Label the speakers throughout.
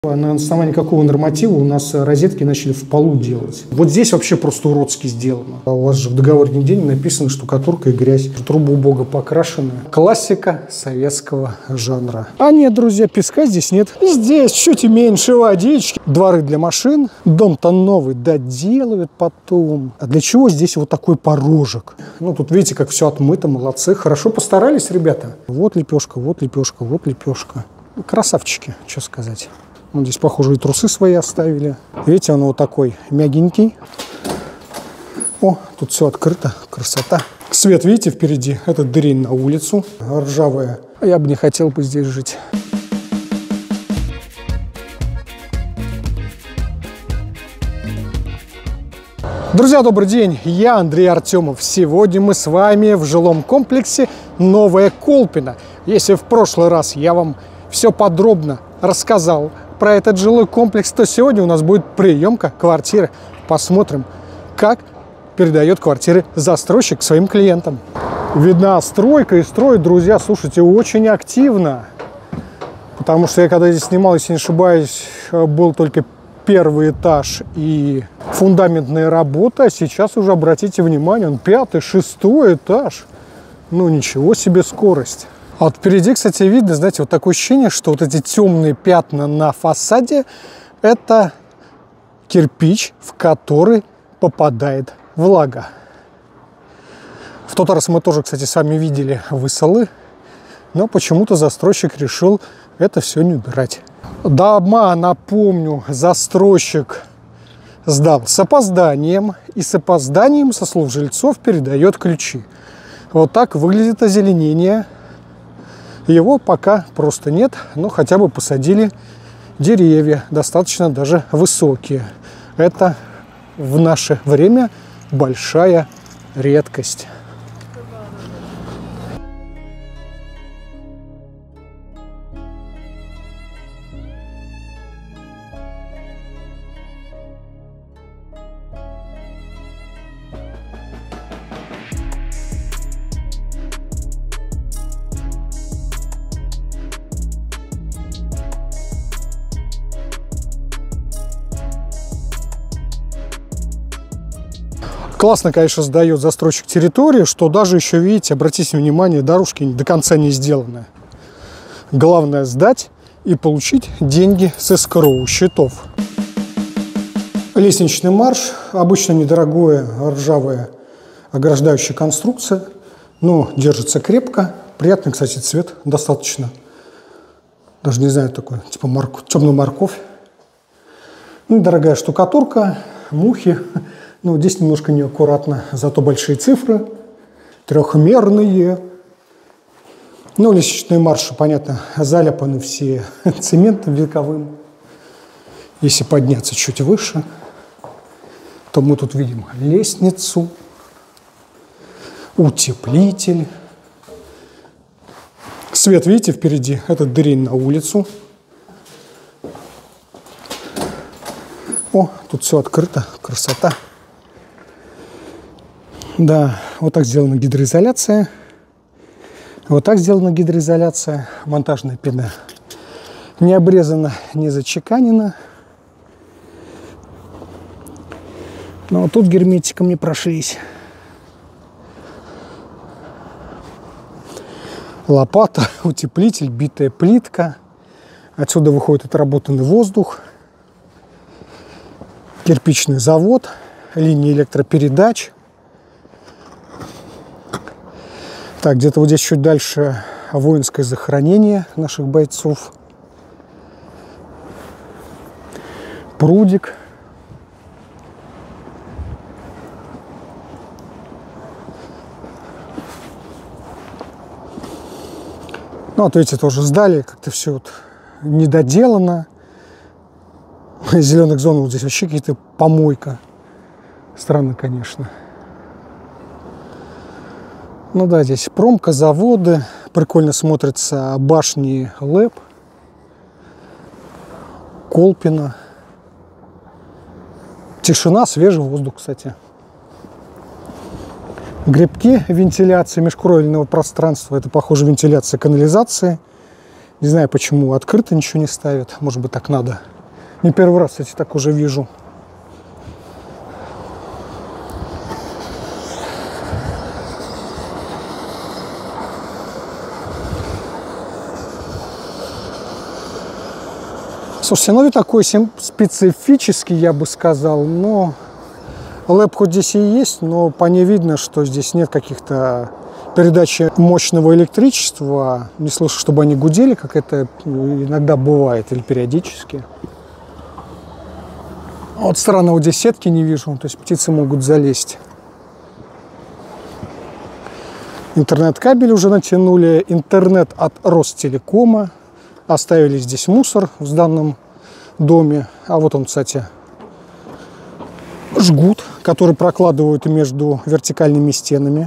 Speaker 1: На основании какого норматива у нас розетки начали в полу делать? Вот здесь вообще просто уродски сделано. У вас же в договоре нигде не написано штукатурка и грязь. Трубы убого покрашены. Классика советского жанра. А нет, друзья, песка здесь нет. Здесь чуть меньше водички. Дворы для машин. Дом-то новый доделают потом. А для чего здесь вот такой порожек? Ну, тут видите, как все отмыто, молодцы. Хорошо постарались, ребята. Вот лепешка, вот лепешка, вот лепешка. Красавчики, что сказать. Вот здесь, похоже, и трусы свои оставили. Видите, он вот такой мягенький. О, тут все открыто. Красота. Свет, видите, впереди. Это дырень на улицу. Ржавая. Я бы не хотел бы здесь жить. Друзья, добрый день. Я Андрей Артемов. Сегодня мы с вами в жилом комплексе Новая Колпино. Если в прошлый раз я вам все подробно рассказал про этот жилой комплекс, то сегодня у нас будет приемка квартиры. Посмотрим, как передает квартиры застройщик своим клиентам. Видна стройка, и строит, друзья, слушайте, очень активно. Потому что я когда здесь снимал, если не ошибаюсь, был только первый этаж и фундаментные работы, а сейчас уже, обратите внимание, он 5-й, 6-й этаж. Ну, ничего себе скорость. А вот впереди, кстати, видно, знаете, вот такое ощущение, что вот эти темные пятна на фасаде – это кирпич, в который попадает влага. В тот раз мы тоже, кстати, с вами видели высолы, но почему-то застройщик решил это все не убирать. Дома, напомню, застройщик сдал с опозданием, и с опозданием со слов жильцов передает ключи. Вот так выглядит озеленение. Его пока просто нет, но хотя бы посадили деревья, достаточно даже высокие. Это в наше время большая редкость. Классно, конечно, сдает застройщик территории, что даже еще, видите, обратите внимание, дорожки до конца не сделаны. Главное сдать и получить деньги с эскроу счетов. Лестничный марш, обычно недорогое, ржавая ограждающая конструкция, но держится крепко. Приятный, кстати, цвет достаточно. Даже не знаю, такой, типа темную морковь. Ну, дорогая штукатурка, мухи. Ну, здесь немножко неаккуратно, зато большие цифры, трехмерные. Ну, лестничные марши, понятно, заляпаны все цементом вековым. Если подняться чуть выше, то мы тут видим лестницу, утеплитель. Свет, видите, впереди, это дырень на улицу. О, тут все открыто, красота. Да, вот так сделана гидроизоляция. Вот так сделана гидроизоляция. Монтажная пена не обрезана, не зачеканена. Но вот тут герметиком не прошлись. Лопата, утеплитель, битая плитка. Отсюда выходит отработанный воздух. Кирпичный завод, линии электропередач. Так, где-то вот здесь чуть дальше воинское захоронение наших бойцов. Прудик. Ну, вот видите, тоже сдали, как-то все вот недоделано. Зеленых зон вот здесь вообще какие-то помойка. Странно, конечно. Ну да, здесь промка, заводы. Прикольно смотрятся башни ЛЭП. Колпино. Тишина, свежий воздух, кстати. Грибки вентиляции межкровельного пространства. Это, похоже, вентиляция канализации. Не знаю, почему открыто ничего не ставят. Может быть, так надо. Не первый раз, кстати, так уже вижу. Слушайте, ну и такой специфический, я бы сказал, но ЛЭП хоть здесь и есть, но по ней видно, что здесь нет каких-то передачи мощного электричества. Не слышу, чтобы они гудели, как это иногда бывает, или периодически. Вот странно, вот здесь сетки не вижу, то есть птицы могут залезть. Интернет-кабель уже натянули, интернет от Ростелекома. Оставили здесь мусор в данном доме. А вот он, кстати, жгут, который прокладывают между вертикальными стенами.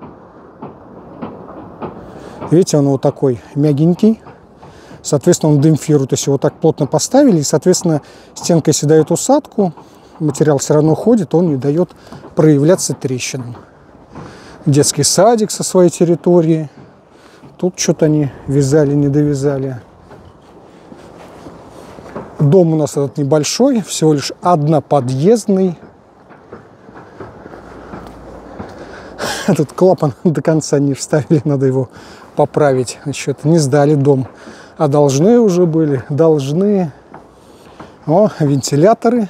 Speaker 1: Видите, он вот такой мягенький. Соответственно, он демпфирует. То есть его так плотно поставили. И, соответственно, стенка, если дает усадку, материал все равно ходит, он не дает проявляться трещинам. Детский садик со своей территории. Тут что-то они вязали, не довязали. Дом у нас этот небольшой, всего лишь одноподъездный. Этот клапан до конца не вставили, надо его поправить. Значит, не сдали дом, а должны уже были, должны. О, вентиляторы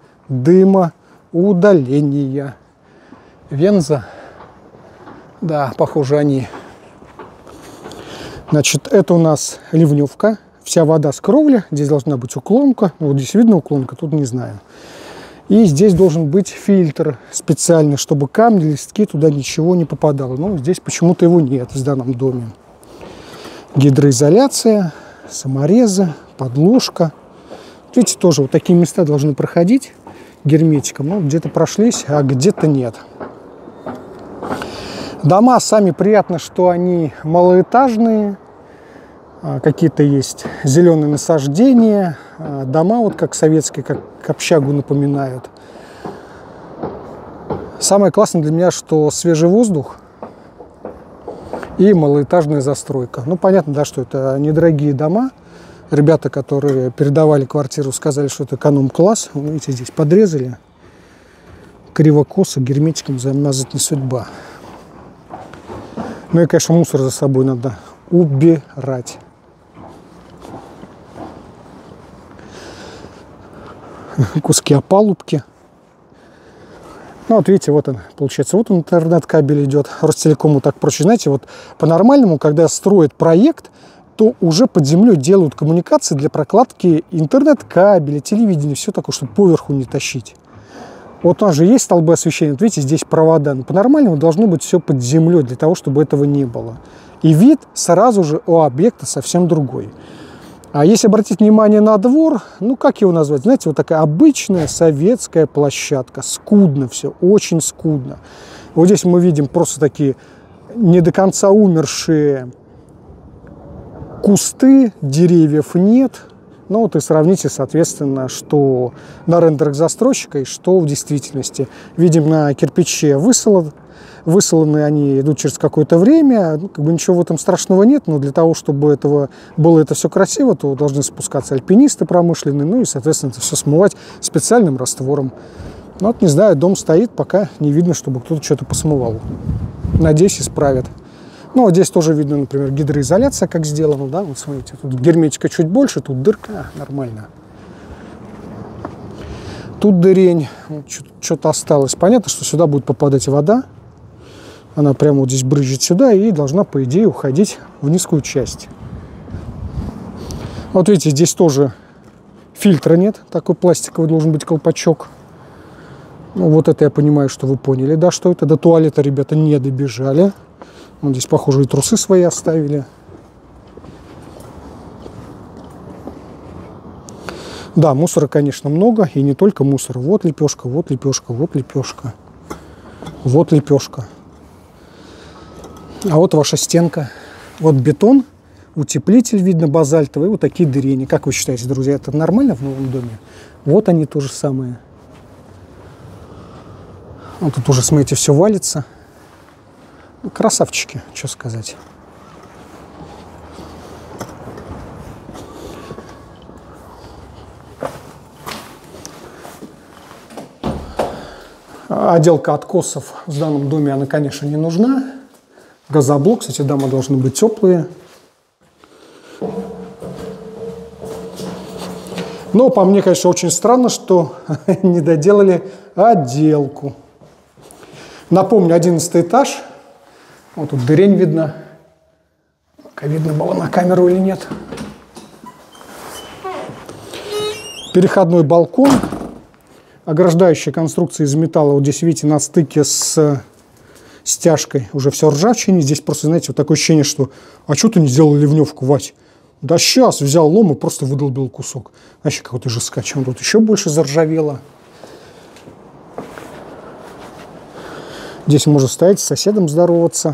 Speaker 1: дымоудаления. Венза. Да, похоже, они. Значит, это у нас ливневка. Вся вода с кровли. Здесь должна быть уклонка. Вот здесь видно уклонка, тут не знаю. И здесь должен быть фильтр специальный, чтобы камни, листки, туда ничего не попадало. Но здесь почему-то его нет в данном доме. Гидроизоляция, саморезы, подложка. Видите, тоже вот такие места должны проходить герметиком. Ну, где-то прошлись, а где-то нет. Дома сами приятно, что они малоэтажные. Какие-то есть зеленые насаждения. Дома вот как советские, как общагу напоминают. Самое классное для меня, что свежий воздух и малоэтажная застройка. Ну, понятно, да, что это недорогие дома. Ребята, которые передавали квартиру, сказали, что это эконом-класс. Видите, здесь подрезали. Криво-косо, герметиком замазать не судьба. Ну и, конечно, мусор за собой надо убирать. Куски опалубки. Ну, вот видите, вот он, получается, вот он, интернет-кабель идет. Ростелекому так проще. Знаете, вот по-нормальному, когда строят проект, то уже под землей делают коммуникации для прокладки интернет-кабеля, телевидения, все такое, чтобы поверху не тащить. Вот у нас же есть столбы освещения, вот видите, здесь провода. Но по-нормальному должно быть все под землей, для того, чтобы этого не было. И вид сразу же у объекта совсем другой. А если обратить внимание на двор, ну как его назвать? Знаете, вот такая обычная советская площадка. Скудно все, очень скудно. Вот здесь мы видим просто такие не до конца умершие кусты, деревьев нет. Ну вот и сравните, соответственно, что на рендерах застройщика и что в действительности. Видим на кирпиче высыланы они идут через какое-то время, ну, как бы ничего в этом страшного нет, но для того, чтобы этого было это все красиво, то должны спускаться альпинисты промышленные, ну и, соответственно, это все смывать специальным раствором. Ну, вот, не знаю, дом стоит, пока не видно, чтобы кто-то что-то посмывал. Надеюсь, исправят. Ну, вот здесь тоже видно, например, гидроизоляция, как сделана, да, вот смотрите, тут герметика чуть больше, тут дырка, нормально. Тут дырень, вот, что-то осталось. Понятно, что сюда будет попадать вода. Она прямо вот здесь брызжет сюда и должна, по идее, уходить в низкую часть. Вот видите, здесь тоже фильтра нет. Такой пластиковый должен быть колпачок. Ну, вот это я понимаю, что вы поняли, да, что это. До туалета ребята не добежали. Вот здесь, похоже, и трусы свои оставили. Да, мусора, конечно, много. И не только мусора. Вот лепешка, вот лепешка, вот лепешка. Вот лепешка. А вот ваша стенка. Вот бетон, утеплитель, видно, базальтовый. Вот такие дырени. Как вы считаете, друзья, это нормально в новом доме? Вот они то же самое. Вот тут уже, смотрите, все валится. Красавчики, что сказать. Отделка откосов в данном доме, она, конечно, не нужна. Газоблок, кстати, дома должны быть теплые. Но по мне, конечно, очень странно, что не доделали отделку. Напомню, 11 этаж. Вот тут дырень видно. Видно было на камеру или нет. Переходной балкон. Ограждающая конструкция из металла. Вот здесь, видите, на стыке с стяжкой уже все ржавчине. Здесь просто, знаете, вот такое ощущение, что а что ты не сделал ливневку, Вась? Да сейчас взял лом и просто выдолбил кусок. Вообще какой-то жескач. Он тут еще больше заржавело. Здесь можно стоять с соседом здороваться.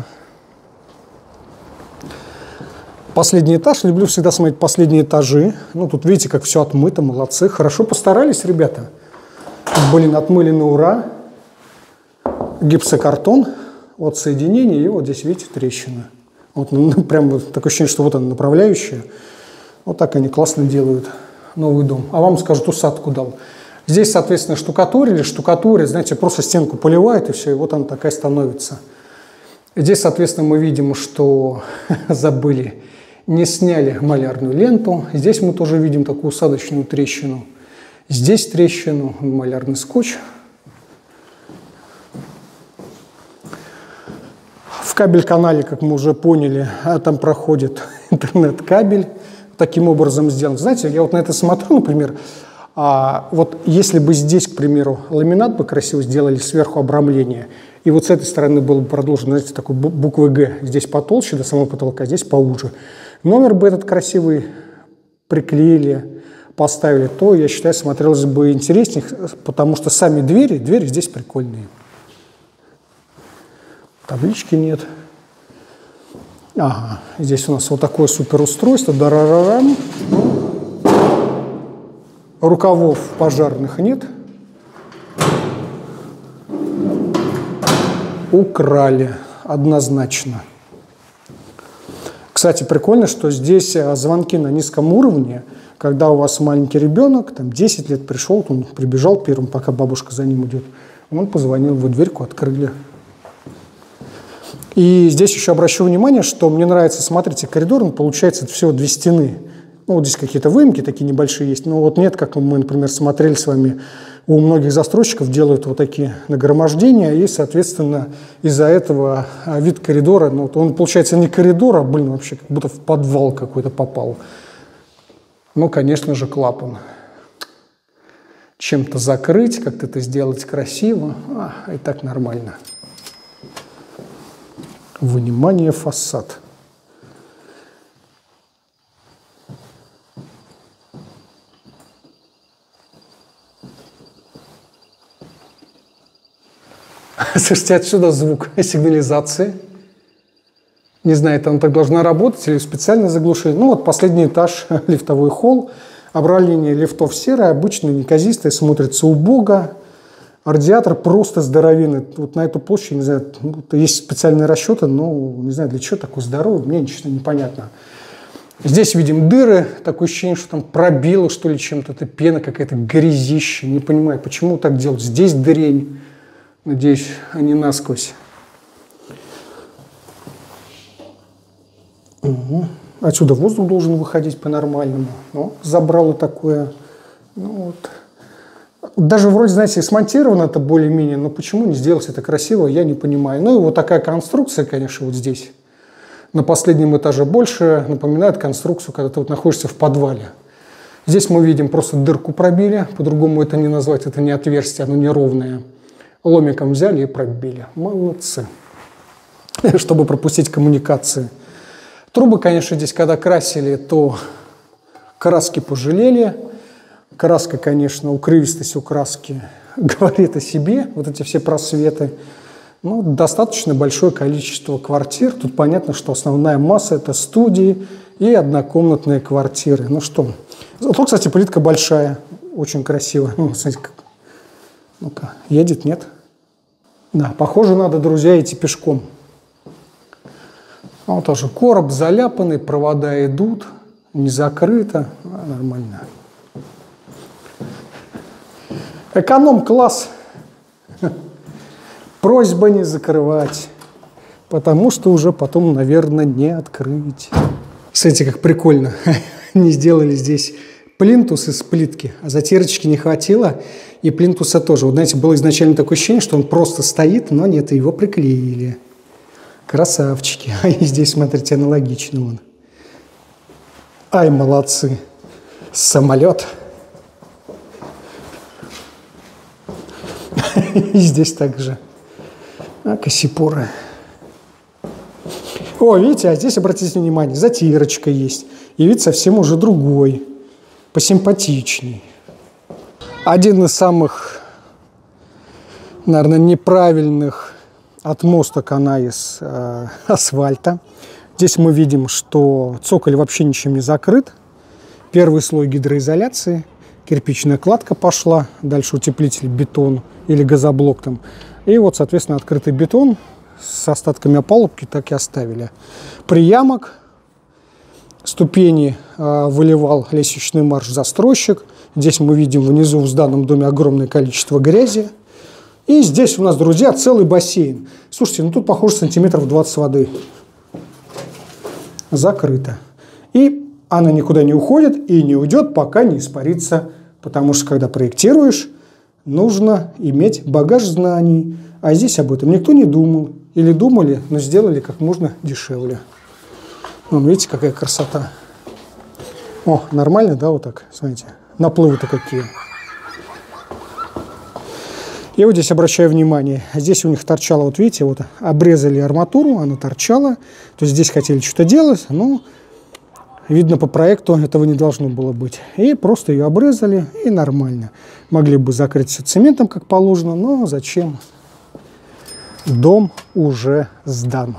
Speaker 1: Последний этаж. Люблю всегда смотреть последние этажи. Ну, тут видите, как все отмыто, молодцы. Хорошо постарались, ребята. Блин, отмыли на ура. Гипсокартон от соединения. И вот здесь, видите, трещина. Вот, ну, прям вот такое ощущение, что вот она направляющая. Вот так они классно делают новый дом. А вам скажут, усадку дал. Здесь, соответственно, штукатурят, знаете, просто стенку поливают, и все, и вот она такая становится. Здесь, соответственно, мы видим, что забыли, не сняли малярную ленту. Здесь мы тоже видим такую усадочную трещину. Здесь трещину, малярный скотч. В кабель-канале, как мы уже поняли, там проходит интернет-кабель. Таким образом сделан. Знаете, я вот на это смотрю, например, вот если бы здесь, к примеру, ламинат бы красиво сделали, сверху обрамление, и вот с этой стороны было бы продолжено, знаете, такой буквы «Г», здесь потолще до самого потолка, здесь поуже. Номер бы этот красивый приклеили, поставили, то, я считаю, смотрелось бы интереснее, потому что сами двери здесь прикольные. Таблички нет. Ага, здесь у нас вот такое суперустройство. Дарарарам. Рукавов пожарных нет. Украли однозначно. Кстати, прикольно, что здесь звонки на низком уровне. Когда у вас маленький ребенок, там 10 лет пришел, он прибежал первым, пока бабушка за ним идет. Он позвонил, вы дверьку открыли. И здесь еще обращу внимание, что мне нравится, смотрите, коридор, он получается это всего 2 стены. Ну, вот здесь какие-то выемки такие небольшие есть, но вот нет, как мы, например, смотрели с вами, у многих застройщиков делают вот такие нагромождения, и, соответственно, из-за этого вид коридора, ну, он получается не коридор, а, блин, вообще как будто в подвал какой-то попал. Ну, конечно же, клапан. Чем-то закрыть, как-то это сделать красиво, и так нормально. Вынимание фасад. Слушайте, отсюда звук сигнализации. Не знаю, там так должна работать или специально заглушили. Ну вот последний этаж, лифтовой холл. Обрамление лифтов серое, обычное, неказистое, смотрится убого. Радиатор просто здоровенный. Вот на эту площадь, не знаю, есть специальные расчеты, но не знаю, для чего такой здоровый, мне ничего непонятно. Здесь видим дыры, такое ощущение, что там пробило, что ли, чем-то. Это пена какая-то, грязища. Не понимаю, почему так делать. Здесь дырень. Надеюсь, они насквозь. Угу. Отсюда воздух должен выходить по-нормальному. Но забрало такое. Ну, вот. Даже вроде, знаете, смонтировано это более-менее, но почему не сделать это красиво, я не понимаю. Ну и вот такая конструкция, конечно, вот здесь, на последнем этаже больше напоминает конструкцию, когда ты вот находишься в подвале. Здесь мы видим, просто дырку пробили, по-другому это не назвать, это не отверстие, оно неровное. Ломиком взяли и пробили. Молодцы. Чтобы пропустить коммуникации. Трубы, конечно, здесь, когда красили, то краски пожалели. Краска, конечно, укрывистость у краски говорит о себе, вот эти все просветы. Ну, достаточно большое количество квартир. Тут понятно, что основная масса – это студии и однокомнатные квартиры. Ну что, зато, кстати, плитка большая, очень красиво. Смотрите, как... Ну-ка, едет, нет? Да, похоже, надо, друзья, идти пешком. Вот тоже короб заляпанный, провода идут, не закрыто, нормально. Просьба не закрывать, потому что уже потом, наверное, не открыть. Смотрите, как прикольно. Они сделали здесь плинтус из плитки, а затирочки не хватило, и плинтуса тоже. Вот, знаете, было изначально такое ощущение, что он просто стоит, но нет, его приклеили. Красавчики. А и здесь, смотрите, аналогично он. Ай, молодцы. Самолет. И здесь также. А, кассипуры. О, видите, а здесь, обратите внимание, затирочка есть. И вид совсем уже другой, посимпатичней. Один из самых, наверное, неправильных отмосток она из асфальта. Здесь мы видим, что цоколь вообще ничем не закрыт. Первый слой гидроизоляции, кирпичная кладка пошла, дальше утеплитель, бетон или газоблок там. И вот, соответственно, открытый бетон с остатками опалубки так и оставили. Приямок, ступени выливал лестничный марш застройщик. Здесь мы видим внизу в сданном доме огромное количество грязи. И здесь у нас, друзья, целый бассейн. Слушайте, ну тут, похоже, сантиметров 20 воды. Закрыто. И она никуда не уходит и не уйдет, пока не испарится. Потому что, когда проектируешь, нужно иметь багаж знаний. А здесь об этом никто не думал. Или думали, но сделали как можно дешевле. Вон, видите, какая красота. О, нормально, да, вот так, смотрите. Наплывы-то какие. Я вот здесь обращаю внимание. Здесь у них торчало, вот видите, вот обрезали арматуру, она торчала. То есть здесь хотели что-то делать, но, видно, по проекту этого не должно было быть. И просто ее обрезали, и нормально. Могли бы закрыть все цементом, как положено, но зачем? Дом уже сдан.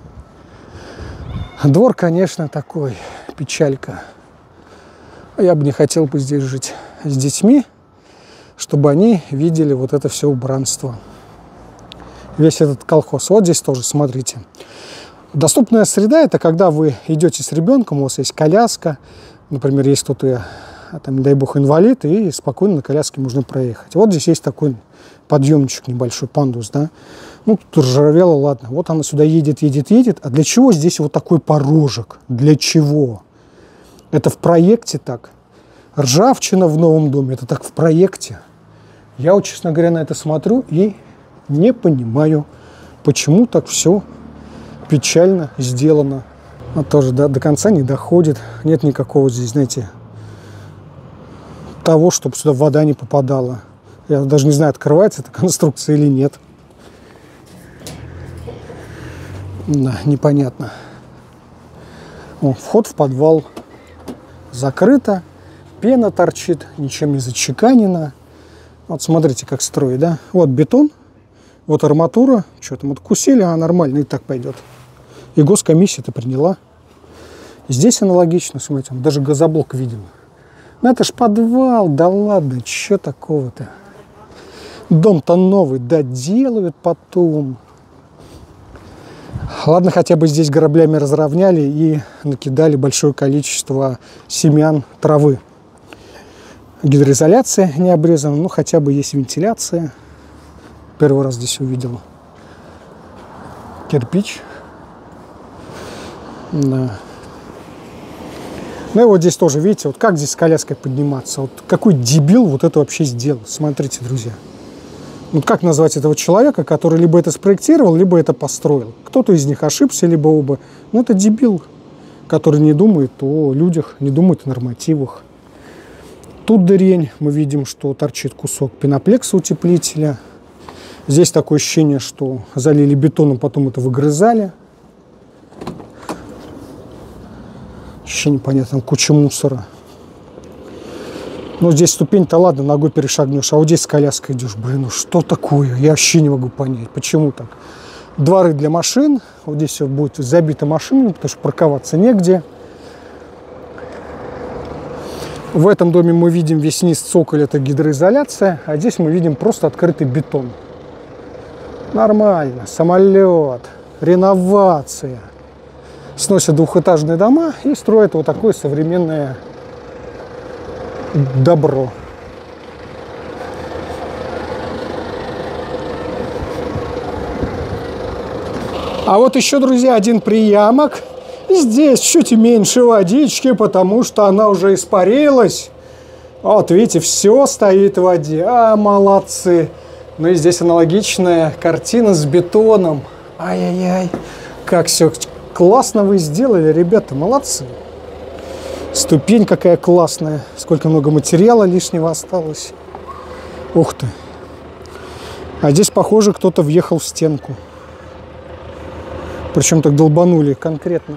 Speaker 1: Двор, конечно, такой, печалька. Я бы не хотел бы здесь жить с детьми, чтобы они видели вот это все убранство. Весь этот колхоз. Вот здесь тоже, смотрите. Доступная среда – это когда вы идете с ребенком, у вас есть коляска, например, есть кто-то, там, не дай бог, инвалид, и спокойно на коляске можно проехать. Вот здесь есть такой подъемничек небольшой, пандус, да. Ну, тут ржавело, ладно. Вот она сюда едет, едет, едет. А для чего здесь вот такой порожек? Для чего? Это в проекте так. Ржавчина в новом доме, это так в проекте. Я вот, честно говоря, на это смотрю и не понимаю, почему так все печально сделано. А тоже, да, до конца не доходит. Нет никакого здесь, знаете, того, чтобы сюда вода не попадала. Я даже не знаю, открывается эта конструкция или нет. Да, непонятно. О, вход в подвал закрыто. Пена торчит, ничем не зачеканено. Вот смотрите, как строит, да? Вот бетон, вот арматура. Что там, откусили, а нормально, и так пойдет. И госкомиссия это приняла. Здесь аналогично, смотрите, даже газоблок виден. Ну это ж подвал, да ладно, что такого-то? Дом-то новый, доделают потом. Ладно, хотя бы здесь граблями разровняли и накидали большое количество семян травы. Гидроизоляция не обрезана, но хотя бы есть вентиляция. Первый раз здесь увидел. Кирпич. Да. Ну и вот здесь тоже, видите, вот как здесь с коляской подниматься. Вот какой дебил вот это вообще сделал. Смотрите, друзья. Вот как назвать этого человека, который либо это спроектировал, либо это построил. Кто-то из них ошибся, либо оба. Ну это дебил, который не думает о людях, не думает о нормативах. Тут дырень. Мы видим, что торчит кусок пеноплекса утеплителя. Здесь такое ощущение, что залили бетоном, потом это выгрызали. Еще непонятно, куча мусора. Ну, здесь ступень-то ладно, ногой перешагнешь, а вот здесь с коляской идешь. Блин, ну что такое? Я вообще не могу понять, почему так. Дворы для машин. Вот здесь все будет забито машинами, потому что парковаться негде. В этом доме мы видим весь низ цоколя, это гидроизоляция, а здесь мы видим просто открытый бетон. Нормально, самолет, реновация. Сносят двухэтажные дома и строят вот такое современное добро. А вот еще, друзья, один приямок. Здесь чуть меньше водички, потому что она уже испарилась. Вот, видите, все стоит в воде. А, молодцы. Ну и здесь аналогичная картина с бетоном. Ай-яй-яй. Как все классно вы сделали, ребята, молодцы. Ступень какая классная. Сколько много материала лишнего осталось. Ух ты. А здесь, похоже, кто-то въехал в стенку. Причем так долбанули конкретно.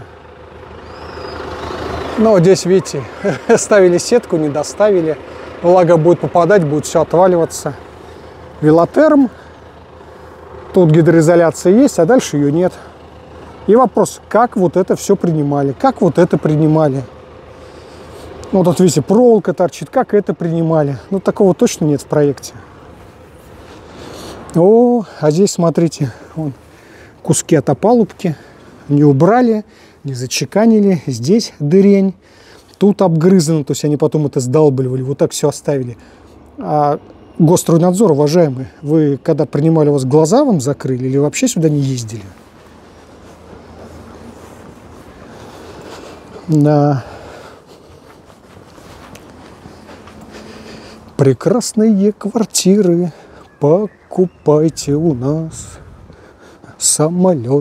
Speaker 1: Но здесь, видите, ставили сетку, не доставили. Влага будет попадать, будет все отваливаться. Велотерм. Тут гидроизоляция есть, а дальше ее нет. И вопрос, как вот это все принимали? Как вот это принимали? Ну, тут, видите, проволока торчит. Как это принимали? Ну, такого точно нет в проекте. О, а здесь, смотрите, вон, куски от опалубки. Не убрали, не зачеканили. Здесь дырень. Тут обгрызано. То есть они потом это сдалбливали. Вот так все оставили. А Госстройнадзор, уважаемые, вы когда принимали, у вас глаза вам закрыли или вообще сюда не ездили? Да. Прекрасные квартиры покупайте у нас. Самолет.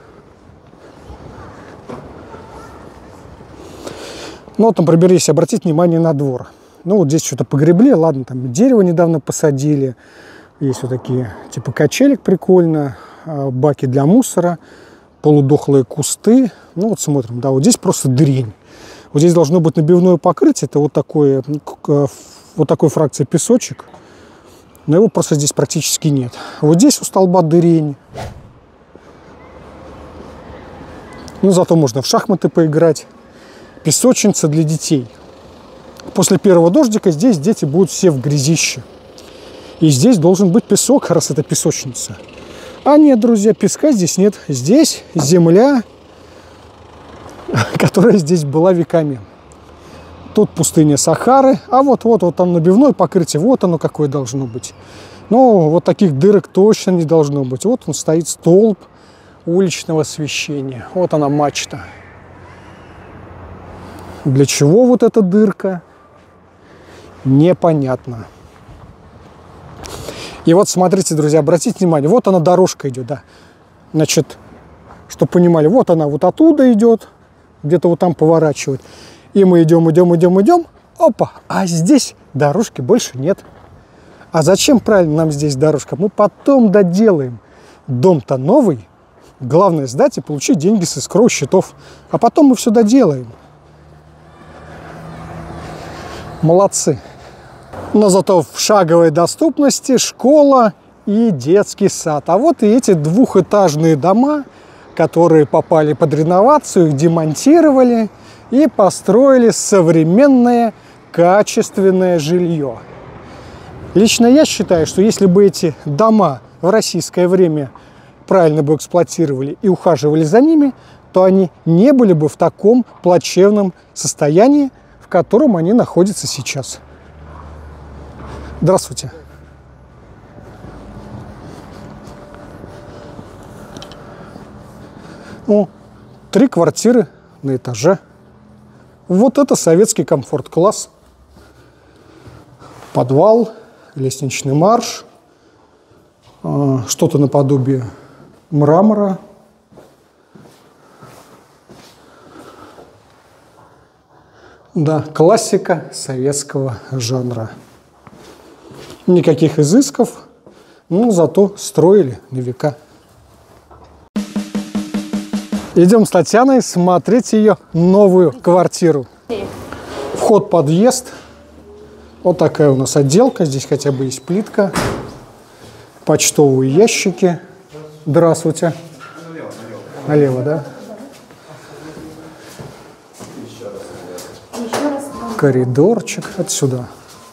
Speaker 1: Ну, вот, например, если обратить внимание на двор. Ну, вот здесь что-то погребли, ладно, там дерево недавно посадили. Есть вот такие, типа качелек прикольно, баки для мусора, полудохлые кусты. Ну, вот смотрим, да, вот здесь просто дырень. Вот здесь должно быть набивное покрытие, это вот такой фракции песочек. Но его просто здесь практически нет. Вот здесь у столба дырень. Ну, зато можно в шахматы поиграть. Песочница для детей. После первого дождика здесь дети будут все в грязище. И здесь должен быть песок, раз это песочница. А нет, друзья, песка здесь нет. Здесь земля, которая здесь была веками. Тут пустыня Сахары. А вот там набивное покрытие. Вот оно какое должно быть. Но вот таких дырок точно не должно быть. Вот он стоит столб уличного освещения. Вот она мачта. Для чего вот эта дырка? Непонятно. И вот смотрите, друзья, обратите внимание, вот она дорожка идет, да. Значит, чтобы понимали, вот она вот оттуда идет, где-то вот там поворачивает. И мы идем, опа, а здесь дорожки больше нет. А зачем правильно нам здесь дорожка? Мы потом доделаем. Дом-то новый, главное сдать и получить деньги с escrow счетов. А потом мы все доделаем. Молодцы. Но зато в шаговой доступности школа и детский сад. А вот и эти двухэтажные дома, которые попали под реновацию, их демонтировали и построили современное качественное жилье. Лично я считаю, что если бы эти дома в российское время правильно бы эксплуатировали и ухаживали за ними, то они не были бы в таком плачевном состоянии, в котором они находятся сейчас. Здравствуйте. Ну, 3 квартиры на этаже. Вот это советский комфорт-класс. Подвал, лестничный марш, что-то наподобие мрамора. Да, классика советского жанра. Никаких изысков, но зато строили на века. Идем с Татьяной смотреть ее новую квартиру. Вход, подъезд. Вот такая у нас отделка. Здесь хотя бы есть плитка. Почтовые ящики. Здравствуйте. Налево, да? Коридорчик отсюда.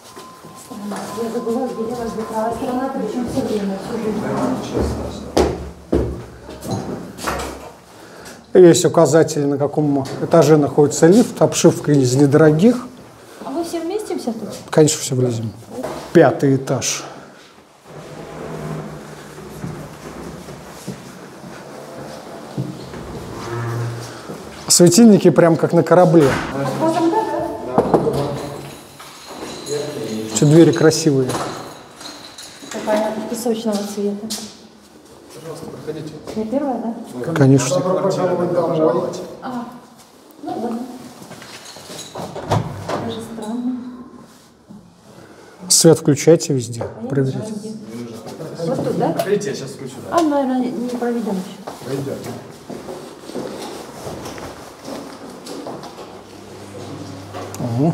Speaker 1: Есть указатели, на каком этаже находится лифт. Обшивка из недорогих.
Speaker 2: А мы все вместимся тут?
Speaker 1: Конечно, все влезем. 5-й этаж. Светильники прям как на корабле. Что двери красивые.
Speaker 2: Такая песочного цвета.
Speaker 3: Пожалуйста, проходите.
Speaker 2: Не первая, да?
Speaker 1: Конечно.
Speaker 2: Ну ладно. Даже странно.
Speaker 1: Свет включайте везде. Проверяйте.
Speaker 2: Вот тут, да?
Speaker 3: Проходите, я сейчас включу. Да.
Speaker 2: А, наверное, не проведем еще.
Speaker 3: Пройдет.
Speaker 1: Угу.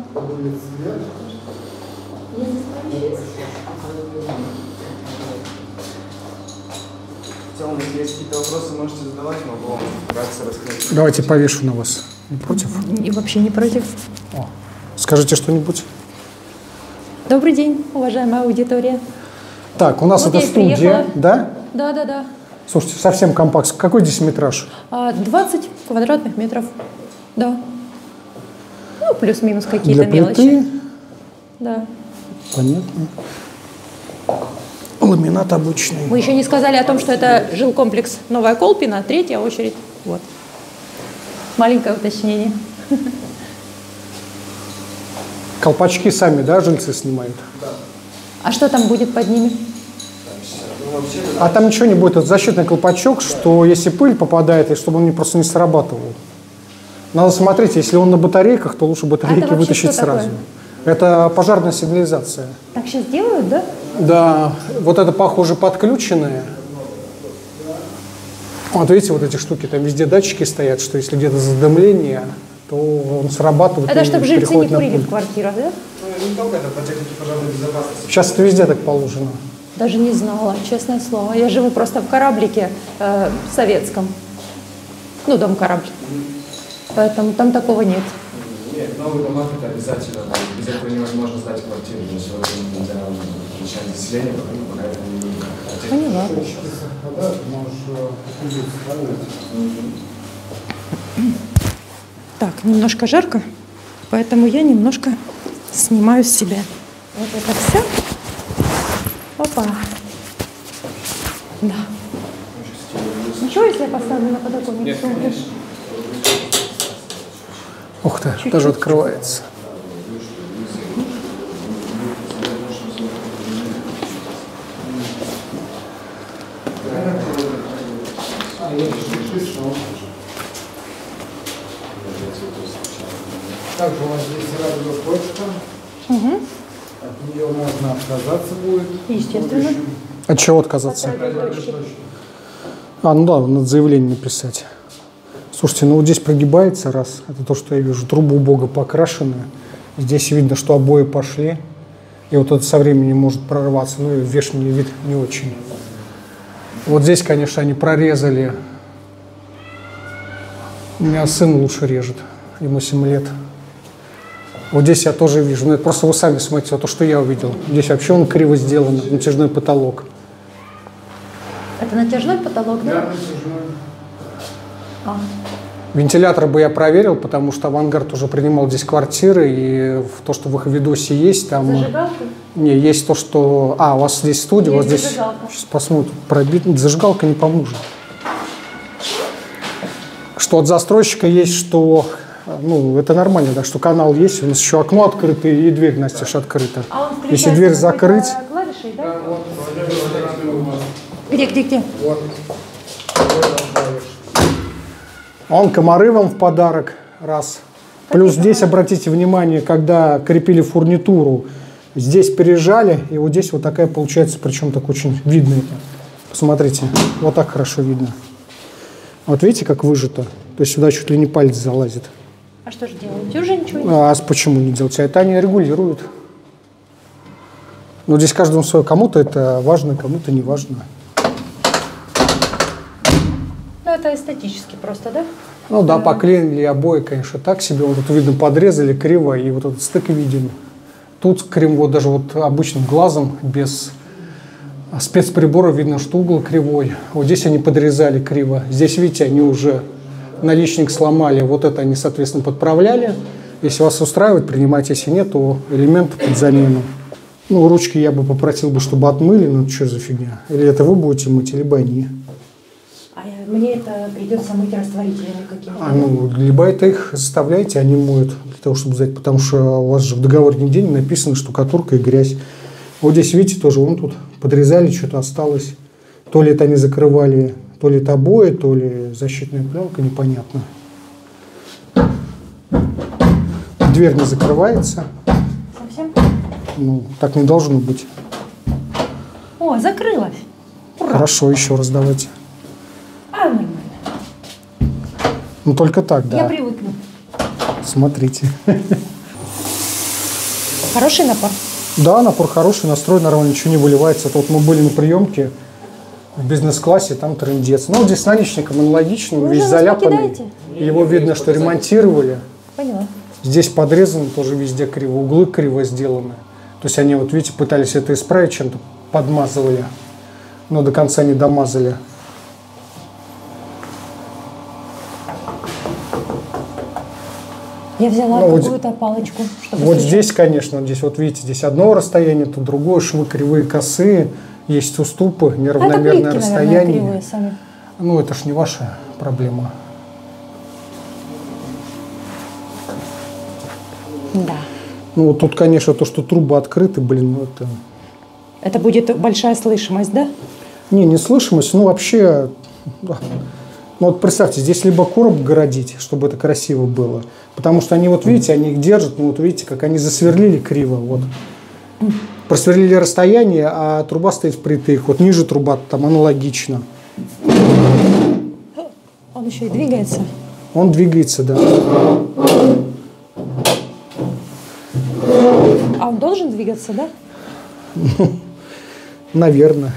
Speaker 3: В целом, если есть какие-то вопросы, можете задавать, могу вам вкратце рассказать.
Speaker 1: Давайте повешу на вас. Не против?
Speaker 2: И вообще не против.
Speaker 1: О. Скажите что-нибудь.
Speaker 2: Добрый день, уважаемая аудитория.
Speaker 1: Так, у нас
Speaker 2: Вот
Speaker 1: это
Speaker 2: я и
Speaker 1: студия,
Speaker 2: приехала.
Speaker 1: да?
Speaker 2: Да.
Speaker 1: Слушайте, совсем компакт. Какой здесь метраж?
Speaker 2: 20 квадратных метров. Да. Ну, плюс-минус
Speaker 1: Для
Speaker 2: какие-то мелочи.
Speaker 1: плиты.
Speaker 2: Да.
Speaker 1: Понятно. Ламинат обычный.
Speaker 2: Мы еще не сказали о том, что это жилкомплекс Новая Колпино, третья очередь. Вот. Маленькое уточнение.
Speaker 1: Колпачки сами, да, жильцы снимают?
Speaker 2: А что там будет под ними?
Speaker 1: А там ничего не будет. Это защитный колпачок, что если пыль попадает, и чтобы он просто не срабатывал. Надо смотреть, если он на батарейках, то лучше батарейки
Speaker 2: вообще
Speaker 1: вытащить
Speaker 2: что такое?
Speaker 1: сразу. Это пожарная сигнализация.
Speaker 2: Так сейчас делают, да?
Speaker 1: Да, вот это, похоже, подключенное. Вот видите, вот эти штуки, там везде датчики стоят, что если где-то задымление, то он срабатывает.
Speaker 2: Это
Speaker 1: и
Speaker 2: чтобы жильцы не
Speaker 1: переходит на
Speaker 2: курили
Speaker 1: пульт.
Speaker 2: в квартирах, да?
Speaker 3: Ну, не только это, по технике пожарной безопасности.
Speaker 1: Сейчас это везде так положено.
Speaker 2: Даже не знала, честное слово. Я живу просто в кораблике советском. Ну, дом-корабль. Поэтому там такого нет.
Speaker 3: Нет, новый домах это обязательно. Без этого невозможно сдать квартиру. Но сегодня нельзя начать заселение, пока это не
Speaker 2: Поняла. Так, немножко жарко, поэтому я немножко снимаю с себя. Вот это все. Опа. Да. Ничего, если я поставлю на подоконник?
Speaker 3: Нет, конечно.
Speaker 1: Ух ты, даже открывается.
Speaker 4: Также у нас здесь радиоточка. От нее можно отказаться будет.
Speaker 2: Естественно.
Speaker 1: От чего отказаться? А, ну да, надо заявление написать. Слушайте, ну вот здесь прогибается раз. Это то, что я вижу. Труба убого покрашенная. Здесь видно, что обои пошли. И вот это со временем может прорваться. Ну и внешний вид не очень. Вот здесь, конечно, они прорезали. У меня сын лучше режет. Ему 7 лет. Вот здесь я тоже вижу. Ну, это просто вы сами смотрите, то, что я увидел. Здесь вообще он криво сделан, натяжной потолок.
Speaker 2: Это натяжной потолок, да? А.
Speaker 1: Вентилятор бы я проверил, потому что «Авангард» уже принимал здесь квартиры, и в то, что в их видосе есть, там...
Speaker 2: Зажигалка?
Speaker 1: Не, есть то, что... А, у вас здесь студия, у вас здесь...
Speaker 2: зажигалка.
Speaker 1: Сейчас посмотрим, пробит. Зажигалка не поможет. Что от застройщика есть, что... Ну, это нормально, да, что канал есть, у нас еще окно открыто и дверь настежь открыта.
Speaker 2: А он
Speaker 1: Если дверь закрыть...
Speaker 2: клавишей, да? Где?
Speaker 1: Он комары вам в подарок, раз. Плюс здесь, обратите внимание, когда крепили фурнитуру, здесь пережали, и вот здесь вот такая получается, причем так очень видно это. Посмотрите, вот так хорошо видно. Вот видите, как выжато? То есть сюда чуть ли не палец залазит.
Speaker 2: А что же делаете? Уже ничего не
Speaker 1: А почему не делать? Это они регулируют. Но здесь каждому свое. Кому-то это важно, кому-то не важно.
Speaker 2: Ну, это эстетически просто, да?
Speaker 1: Ну да, поклеили обои, конечно, так себе. Вот тут видно, подрезали криво, и вот этот стык виден. Тут криво, вот даже вот обычным глазом, без спецприбора видно, что угол кривой. Вот здесь они подрезали криво. Здесь, видите, они уже наличник сломали. Вот это они, соответственно, подправляли. Если вас устраивает, принимайте. Если нет, то элементы под замену. Ну, ручки я бы попросил, чтобы отмыли. Ну, что за фигня? Или это вы будете мыть, либо они.
Speaker 2: А мне это придется мыть растворителями какими-то?
Speaker 1: Ну, либо это их заставляете, они моют, для того, чтобы сдать, потому что у вас же в договоре нигде не написано штукатурка и грязь. Вот здесь, видите, тоже вон тут подрезали, что-то осталось. То ли это они закрывали, то ли это обои, то ли защитная пленка, непонятно. Дверь не закрывается.
Speaker 2: Совсем?
Speaker 1: Ну, так не должно быть.
Speaker 2: О, закрылась. Ура.
Speaker 1: Хорошо, еще раз давайте.
Speaker 2: А, нормально.
Speaker 1: Ну, только так, да.
Speaker 2: Я привыкну.
Speaker 1: Смотрите.
Speaker 2: Хороший напор?
Speaker 1: Да, напор хороший, настрой нормально, ничего не выливается. Вот мы были на приемке в бизнес-классе, там трындец. Ну, вот здесь с наличником аналогично, он
Speaker 2: Вы
Speaker 1: весь
Speaker 2: уже нас
Speaker 1: заляпанный.
Speaker 2: покидаете?
Speaker 1: Его видно, что ремонтировали.
Speaker 2: Поняла.
Speaker 1: Здесь подрезано тоже везде криво, углы криво сделаны. То есть они, вот видите, пытались это исправить, чем-то подмазывали, но до конца не домазали.
Speaker 2: Я взяла
Speaker 1: Ну, вот
Speaker 2: какую-то палочку, чтобы
Speaker 1: Вот
Speaker 2: стучать.
Speaker 1: здесь, конечно, здесь вот видите, здесь одно расстояние, тут другое, швы кривые, косые, есть уступы,
Speaker 2: А это
Speaker 1: неравномерное
Speaker 2: плитки, наверное,
Speaker 1: расстояние.
Speaker 2: кривые сами.
Speaker 1: Ну, это ж не ваша проблема.
Speaker 2: Да.
Speaker 1: Ну, вот тут, конечно, то, что трубы открыты, блин, ну это...
Speaker 2: Это будет большая слышимость, да?
Speaker 1: Не слышимость, ну вообще... Да. Ну вот представьте, здесь либо короб городить, чтобы это красиво было, потому что они, вот видите, они их держат, ну вот видите, как они засверлили криво, вот. Просверлили расстояние, а труба стоит впритык. Вот ниже труба там аналогично.
Speaker 2: Он еще и двигается.
Speaker 1: Он двигается, да.
Speaker 2: А он должен двигаться, да?
Speaker 1: Наверное.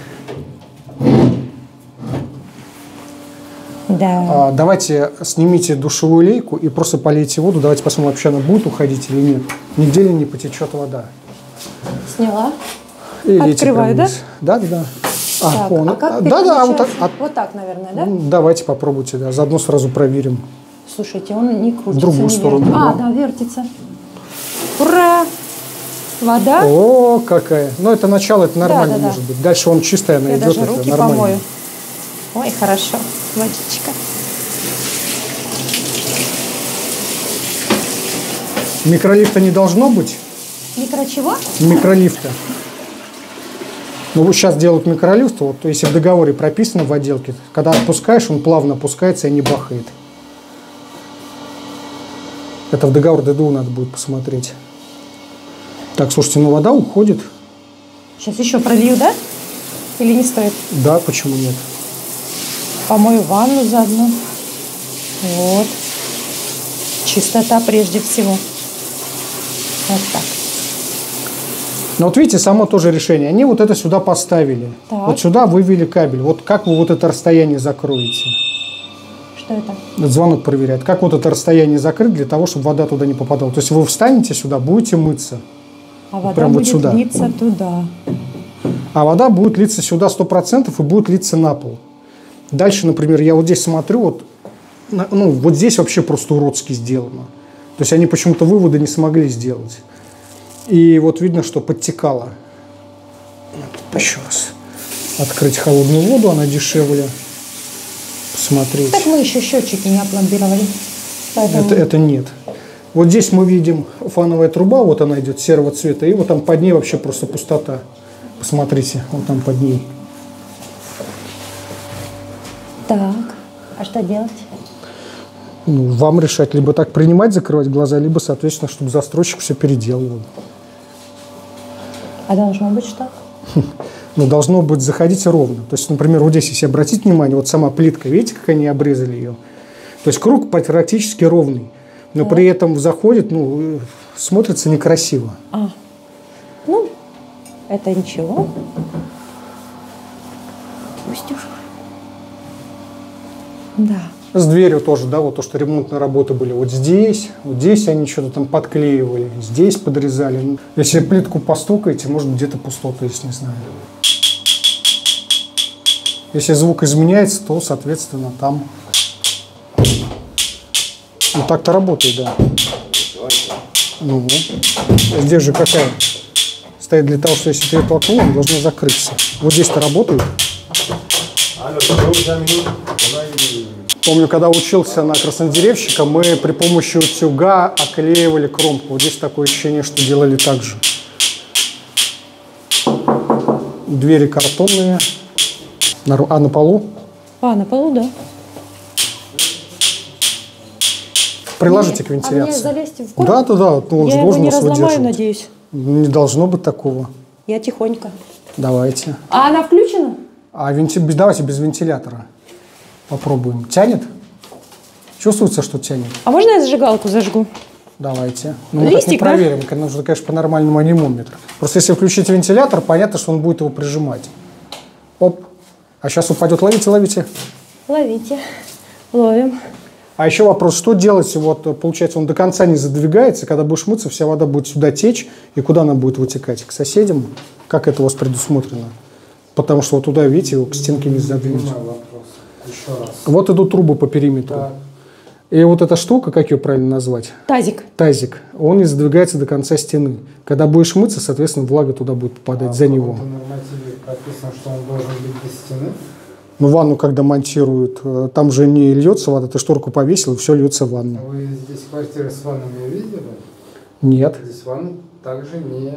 Speaker 2: Да.
Speaker 1: Давайте снимите душевую лейку и просто полейте воду. Давайте посмотрим, вообще она будет уходить или нет. Нигде ли не потечет вода.
Speaker 2: Сняла.
Speaker 1: И лейте
Speaker 2: Открываю,
Speaker 1: прямо
Speaker 2: да?
Speaker 1: вниз. Да.
Speaker 2: Так,
Speaker 1: он-
Speaker 2: а как
Speaker 1: да, вот
Speaker 2: переключается?
Speaker 1: так.
Speaker 2: Вот так, наверное, да?
Speaker 1: Давайте попробуйте, да. Заодно сразу проверим.
Speaker 2: Слушайте, он не крутится.
Speaker 1: В другую
Speaker 2: не
Speaker 1: сторону.
Speaker 2: вертится. А, да, вертится. Ура! Вода.
Speaker 1: О, какая. Ну, это начало, это нормально
Speaker 2: да.
Speaker 1: может быть. Дальше он чистая, она
Speaker 2: Я
Speaker 1: идет,
Speaker 2: даже
Speaker 1: это
Speaker 2: руки
Speaker 1: нормально.
Speaker 2: помою. Ой, хорошо. Водичка.
Speaker 1: Микролифта не должно быть?
Speaker 2: Микро чего?
Speaker 1: Микролифта. Ну, вот сейчас делают микролифт, вот если в договоре прописано в отделке, когда отпускаешь, он плавно опускается и не бахает. Это в договор ДДУ надо будет посмотреть. Так, слушайте, ну вода уходит.
Speaker 2: Сейчас еще пролью, да? Или не стоит?
Speaker 1: Да, почему нет?
Speaker 2: Помою ванну заодно. Вот. Чистота прежде всего. Вот так.
Speaker 1: Но вот видите, само тоже решение. Они вот это сюда поставили.
Speaker 2: Так.
Speaker 1: Вот сюда вывели кабель. Вот как вы вот это расстояние закроете?
Speaker 2: Что это?
Speaker 1: Этот звонок проверяет. Как вот это расстояние закрыть для того, чтобы вода туда не попадала? То есть вы встанете сюда, будете мыться.
Speaker 2: А вода
Speaker 1: прям вот
Speaker 2: будет
Speaker 1: сюда.
Speaker 2: литься туда.
Speaker 1: А вода будет литься сюда 100% и будет литься на пол. Дальше, например, я вот здесь смотрю, вот, ну, вот здесь вообще просто уродски сделано. То есть они почему-то выводы не смогли сделать. И вот видно, что подтекало. Тут еще раз открыть холодную воду, она дешевле. Посмотреть.
Speaker 2: Так мы еще счетчики не опломбировали. Поэтому...
Speaker 1: Это нет. Вот здесь мы видим фановая труба, вот она идет серого цвета, и вот там под ней вообще просто пустота. Посмотрите, вот там под ней.
Speaker 2: Так, а что делать?
Speaker 1: Ну, вам решать, либо так принимать, закрывать глаза, либо, соответственно, чтобы застройщик все переделывал.
Speaker 2: А должно быть что?
Speaker 1: Но должно быть заходить ровно. То есть, например, вот здесь, если обратить внимание, вот сама плитка, видите, как они обрезали ее? То есть круг практически ровный, но при этом заходит, ну, смотрится некрасиво.
Speaker 2: А, ну, это ничего. Пусть уж. Да.
Speaker 1: С дверью тоже, да, вот то, что ремонтные работы были вот здесь они что-то там подклеивали, здесь подрезали. Если плитку постукаете, может где-то пустота есть, не знаю. Если звук изменяется, то, соответственно, там... Ну, так-то работает, да. Ну, здесь же какая? Стоит для того, что если ты ее толкнул, она должна закрыться. Вот здесь-то работает. Помню, когда учился на краснодеревщика, мы при помощи утюга оклеивали кромку. Вот здесь такое ощущение, что делали так же. Двери картонные. А на полу?
Speaker 2: А, на полу, да.
Speaker 1: Приложите к вентиляции.
Speaker 2: А мне залезть в корм?
Speaker 1: Да. Ну, он же
Speaker 2: Я его
Speaker 1: должен
Speaker 2: не
Speaker 1: вас
Speaker 2: разломаю,
Speaker 1: выдерживать.
Speaker 2: надеюсь.
Speaker 1: Не должно быть такого.
Speaker 2: Я тихонько.
Speaker 1: Давайте.
Speaker 2: А она включена?
Speaker 1: Давайте без вентилятора. Попробуем. Тянет? Чувствуется, что тянет?
Speaker 2: А можно я зажигалку зажгу?
Speaker 1: Давайте. Но мы так не
Speaker 2: Листик, да?
Speaker 1: проверим. Нужно, конечно, по-нормальному анимометр. Просто если включить вентилятор, понятно, что он будет его прижимать. Оп. А сейчас упадет. Ловите.
Speaker 2: Ловите. Ловим.
Speaker 1: А еще вопрос, что делать? Вот, получается, он до конца не задвигается. Когда будешь мыться, вся вода будет сюда течь. И куда она будет вытекать? К соседям? Как это у вас предусмотрено? Потому что вот туда, видите, его к стенке не задвинуть.
Speaker 4: Еще раз.
Speaker 1: Вот идут трубы по периметру.
Speaker 4: Так.
Speaker 1: И вот эта штука, как ее правильно назвать?
Speaker 2: Тазик.
Speaker 1: Тазик. Он не задвигается до конца стены. Когда будешь мыться, соответственно, влага туда будет попадать за него.
Speaker 4: В нормативе прописано, что он должен быть до стены.
Speaker 1: Ну, ванну, когда монтируют, там же не льется вода, ты шторку повесил, и все льется в ванну.
Speaker 4: Вы здесь квартиры с ваннами видели?
Speaker 1: Нет.
Speaker 4: Здесь ванны также не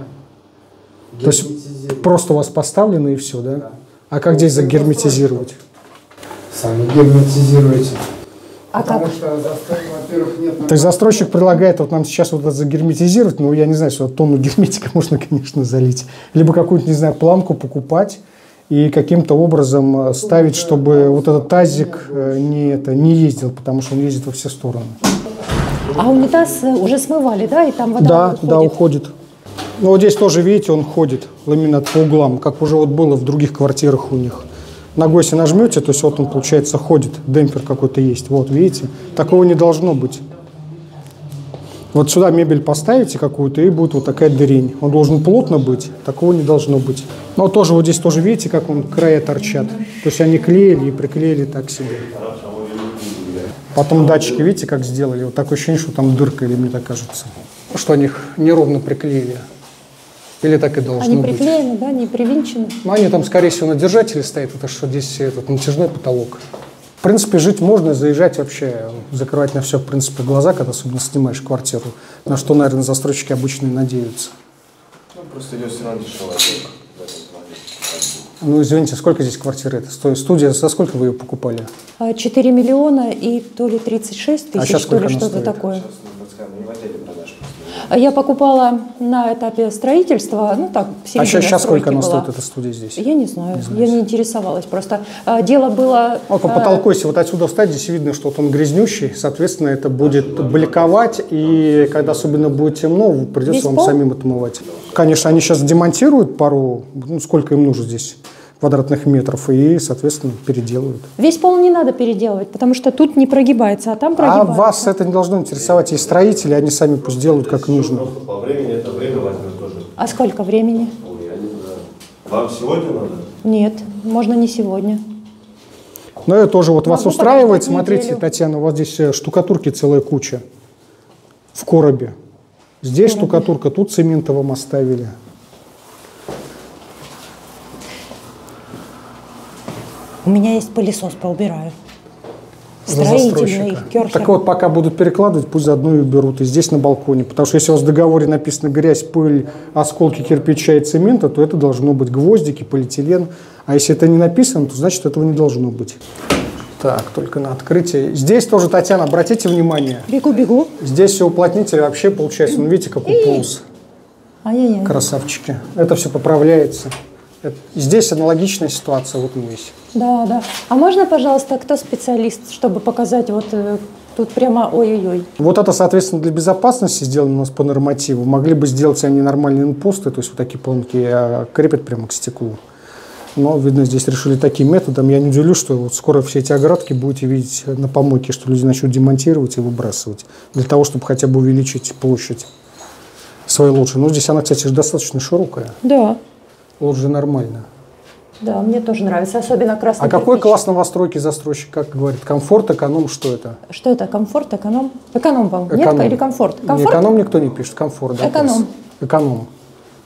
Speaker 1: То есть
Speaker 4: герметизируют.
Speaker 1: просто у вас поставлено и все, да?
Speaker 4: Да.
Speaker 1: А как здесь загерметизировать?
Speaker 4: Сами герметизируете.
Speaker 2: А
Speaker 4: Потому
Speaker 2: как?
Speaker 4: что застройки, во-первых, нет...
Speaker 1: То есть застройщик предлагает вот нам сейчас вот это загерметизировать, но я не знаю, что тонну герметика можно, конечно, залить. Либо какую-то, не знаю, планку покупать и каким-то образом ставить, чтобы вот этот тазик не ездил, потому что он ездит во все стороны.
Speaker 2: А унитаз уже смывали, да? И там вода уходит?
Speaker 1: Да, уходит. Ну вот здесь тоже, видите, он ходит, ламинат по углам, как уже вот было в других квартирах у них. Ногой если нажмете, то есть вот он, получается, ходит, демпфер какой-то есть. Вот, видите, такого не должно быть. Вот сюда мебель поставите какую-то, и будет вот такая дырень. Он должен плотно быть, такого не должно быть. Но тоже вот здесь тоже, видите, как он края торчат. То есть они клеили и приклеили так себе. Потом датчики, видите, как сделали? Вот такое ощущение, что там дырка, или мне так кажется. Что они их неровно приклеили. Или так и должно
Speaker 2: Они
Speaker 1: быть.
Speaker 2: приклеены, да, не привинчены?
Speaker 1: Ну, они там, скорее всего, на держателе стоят, это что здесь этот натяжной потолок. В принципе, жить можно, заезжать вообще, закрывать на все, в принципе, глаза, когда особенно снимаешь квартиру, на что, наверное, застройщики обычно и надеются.
Speaker 3: Ну, просто идет все равно дешевая отделка.
Speaker 1: Ну, извините, сколько здесь квартиры? Это студия, за сколько вы ее покупали?
Speaker 2: 4 миллиона и то ли 36 тысяч,
Speaker 1: сейчас
Speaker 2: то ли
Speaker 1: сколько она
Speaker 2: что-то
Speaker 1: стоит?
Speaker 2: такое.
Speaker 3: Сейчас, не в отделе продаж.
Speaker 2: Я покупала на этапе строительства, ну так, в середине
Speaker 1: сейчас сколько
Speaker 2: стройки
Speaker 1: она
Speaker 2: была.
Speaker 1: стоит, эта студия здесь?
Speaker 2: Я не знаю, я не интересовалась. Просто дело было...
Speaker 1: Вот по потолку, если вот отсюда встать, здесь видно, что вот он грязнющий, соответственно, это будет бликовать, и когда особенно будет темно, придется
Speaker 2: Весь
Speaker 1: вам
Speaker 2: пол?
Speaker 1: самим отмывать. Конечно, они сейчас демонтируют пару, ну, сколько им нужно здесь квадратных метров, и, соответственно, переделывают.
Speaker 2: Весь пол не надо переделывать, потому что тут не прогибается, а там
Speaker 1: А
Speaker 2: прогибается.
Speaker 1: вас это не должно интересовать, есть строители, они сами пусть делают, как нужно.
Speaker 5: Просто по времени это время возьмет тоже.
Speaker 2: А сколько времени?
Speaker 5: Ой, я не знаю. Вам сегодня надо?
Speaker 2: Нет, можно не сегодня.
Speaker 1: Но это тоже вот вас
Speaker 2: Могу
Speaker 1: устраивает,
Speaker 2: подождать
Speaker 1: смотрите,
Speaker 2: неделю.
Speaker 1: Татьяна, у вас здесь штукатурки целая куча в коробе. Здесь штукатурка, тут цемента вам оставили.
Speaker 2: У меня есть пылесос, поубираю.
Speaker 1: За
Speaker 2: Строительный,
Speaker 1: застройщика.
Speaker 2: керхер.
Speaker 1: Так вот, пока будут перекладывать, пусть заодно и уберут. И здесь на балконе. Потому что если у вас в договоре написано грязь, пыль, осколки кирпича и цемента, то это должно быть гвоздики, полиэтилен. А если это не написано, то значит этого не должно быть. Так, только на открытие. Здесь тоже, Татьяна, обратите внимание.
Speaker 2: Бегу.
Speaker 1: Здесь все уплотнители вообще получается, ну видите, как уполз.
Speaker 2: Ай-яй-яй.
Speaker 1: Красавчики. Это все поправляется. Здесь аналогичная ситуация, вот здесь.
Speaker 2: Да. А можно, пожалуйста, кто специалист, чтобы показать вот тут прямо ой-ой-ой?
Speaker 1: Вот это, соответственно, для безопасности сделано у нас по нормативу. Могли бы сделать они нормальные инпосты, то есть вот такие планки крепят прямо к стеклу. Но, видно, здесь решили таким методом. Я не удивлюсь, что вот скоро все эти оградки будете видеть на помойке, что люди начнут демонтировать и выбрасывать. Для того, чтобы хотя бы увеличить площадь своей лоджии. Ну, здесь она, кстати, достаточно широкая.
Speaker 2: Да.
Speaker 1: Лоджия нормально.
Speaker 2: Да, мне тоже нравится, особенно красный
Speaker 1: А какой
Speaker 2: кирпич.
Speaker 1: класс новостройки застройщик, как говорит? Комфорт, эконом, что это?
Speaker 2: Что это, комфорт, эконом? Эконом, по-моему,
Speaker 1: Эконом.
Speaker 2: нет? Или комфорт?
Speaker 1: Не,
Speaker 2: Комфорт?
Speaker 1: эконом никто не пишет, комфорт. Да,
Speaker 2: Эконом.
Speaker 1: Эконом.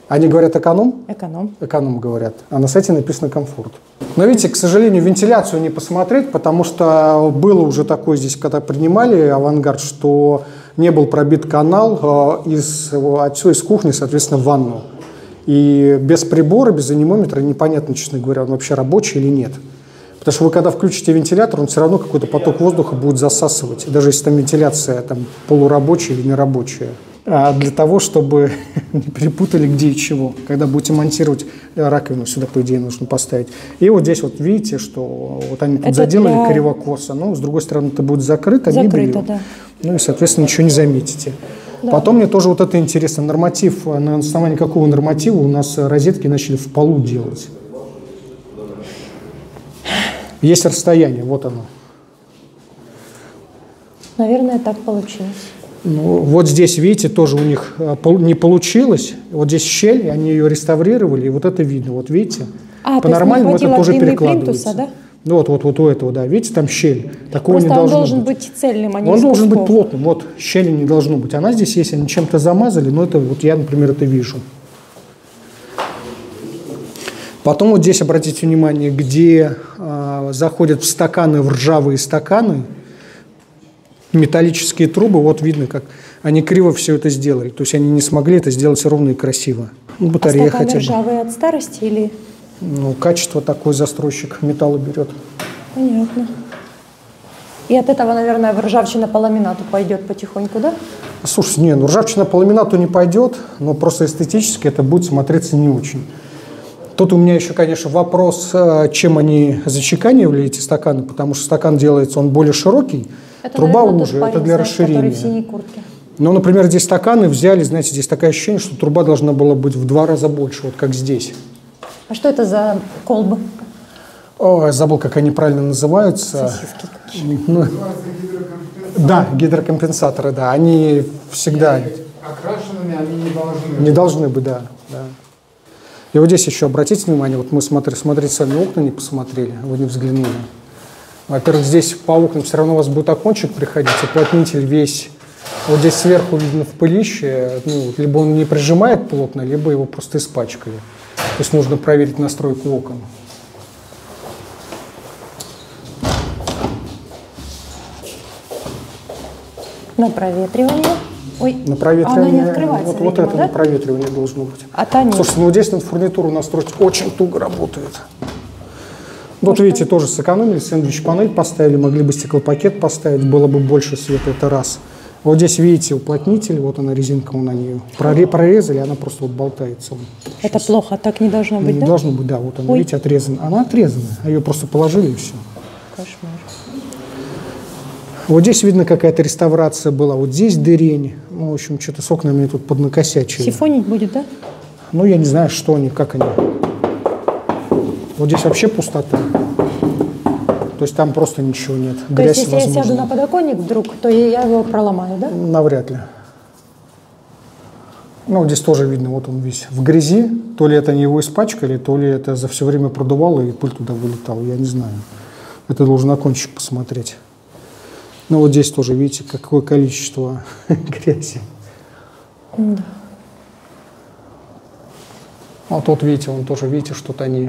Speaker 1: Они говорят эконом?
Speaker 2: Эконом.
Speaker 1: Эконом говорят. А на сайте написано комфорт. Но видите, к сожалению, вентиляцию не посмотреть, потому что было уже такое здесь, когда принимали авангард, что не был пробит канал отсюда из кухни, соответственно, в ванну. И без прибора, без анемометра непонятно, честно говоря, он вообще рабочий или нет. Потому что вы когда включите вентилятор, он все равно какой-то поток воздуха будет засасывать. И даже если там вентиляция там, полурабочая или нерабочая. А для того, чтобы не перепутали где и чего. Когда будете монтировать раковину, сюда, по идее, нужно поставить. И вот здесь вот видите, что вот они тут заделали криво-косо. Но с другой стороны это будет закрыто мебелью.
Speaker 2: Да.
Speaker 1: Ну и, соответственно, ничего не заметите. Да. Потом мне тоже вот это интересно. Норматив, на основании какого норматива у нас розетки начали в полу делать? Есть расстояние, вот оно.
Speaker 2: Наверное, так получилось.
Speaker 1: Ну, вот здесь, видите, тоже у них не получилось. Вот здесь щель, они ее реставрировали, и вот это видно. Вот видите, по-нормальному это тоже перекладывается. Да? Вот у этого, да. Видите, там щель. Такого
Speaker 2: просто
Speaker 1: не должно
Speaker 2: он должен быть цельным, а не из
Speaker 1: Он должен
Speaker 2: кусков.
Speaker 1: быть плотным. Вот щели не должно быть. Она здесь есть, они чем-то замазали, но это вот я, например, это вижу. Потом вот здесь обратите внимание, где заходят в стаканы, в ржавые стаканы, металлические трубы, вот видно, как они криво все это сделали. То есть они не смогли это сделать ровно и красиво. Ну, батарея
Speaker 2: стаканы
Speaker 1: хотя бы.
Speaker 2: Ржавые от старости или?
Speaker 1: Ну, качество такой застройщик металла берет.
Speaker 2: Понятно. И от этого, наверное, ржавчина по ламинату пойдет потихоньку, да?
Speaker 1: Слушай, не, ну ржавчина по ламинату не пойдет, но просто эстетически это будет смотреться не очень. Тут у меня еще, конечно, вопрос, чем они зачеканивали эти стаканы, потому что стакан делается, он более широкий,
Speaker 2: это,
Speaker 1: труба
Speaker 2: наверное,
Speaker 1: уже, это для расширения.
Speaker 2: В синей куртке.
Speaker 1: Ну, например, здесь стаканы взяли, знаете, здесь такое ощущение, что труба должна была быть в 2 раза больше, вот как здесь.
Speaker 2: А что это за колбы?
Speaker 1: О, я забыл, как они правильно называются.
Speaker 2: Сосиски какие.
Speaker 1: Ну, да, гидрокомпенсаторы, да, они всегда...
Speaker 4: Окрашенными они
Speaker 1: не должны быть, да. И вот здесь еще обратите внимание, вот мы смотрите сами окна не посмотрели, вы не взглянули. Во-первых, здесь по окнам все равно у вас будет окончик приходить, уплотнитель весь, вот здесь сверху видно в пылище, ну, либо он не прижимает плотно, либо его просто испачкали. То есть нужно проверить настройку окон.
Speaker 2: На проветривание. Ой,
Speaker 1: на проветривание,
Speaker 2: она не открывается,
Speaker 1: вот
Speaker 2: видимо,
Speaker 1: это
Speaker 2: да?
Speaker 1: на проветривание должно быть.
Speaker 2: А та нет.
Speaker 1: Слушайте, ну здесь надо фурнитуру настроить, очень туго работает. Вот видите, тоже сэкономили, сэндвич-панель поставили, могли бы стеклопакет поставить, было бы больше света, это раз. Вот здесь видите уплотнитель, вот она резинка на нее. Прорезали, она просто вот болтается.
Speaker 2: Это плохо, так не должно быть,
Speaker 1: не
Speaker 2: да?
Speaker 1: Не должно быть, да, вот она, видите, отрезана. Она отрезана, ее просто положили и все.
Speaker 2: Кошмар.
Speaker 1: Вот здесь видно, какая-то реставрация была. Вот здесь дырень. Ну, в общем, что-то с окнами тут поднакосячили.
Speaker 2: Сифонить будет, да?
Speaker 1: Ну, я не знаю, что они, как они. Вот здесь вообще пустота. То есть там просто ничего нет.
Speaker 2: То
Speaker 1: Грязь,
Speaker 2: есть, если
Speaker 1: возможно.
Speaker 2: я сяду на подоконник вдруг, то я его проломаю, да?
Speaker 1: Навряд ли. Ну, вот здесь тоже видно, вот он весь в грязи. То ли это они его испачкали, то ли это за все время продувало и пыль туда вылетала. Я не знаю. Это должен окончик посмотреть. Ну, вот здесь тоже, видите, какое количество грязи.
Speaker 2: Да.
Speaker 1: А тут, видите, он тоже, видите, что-то они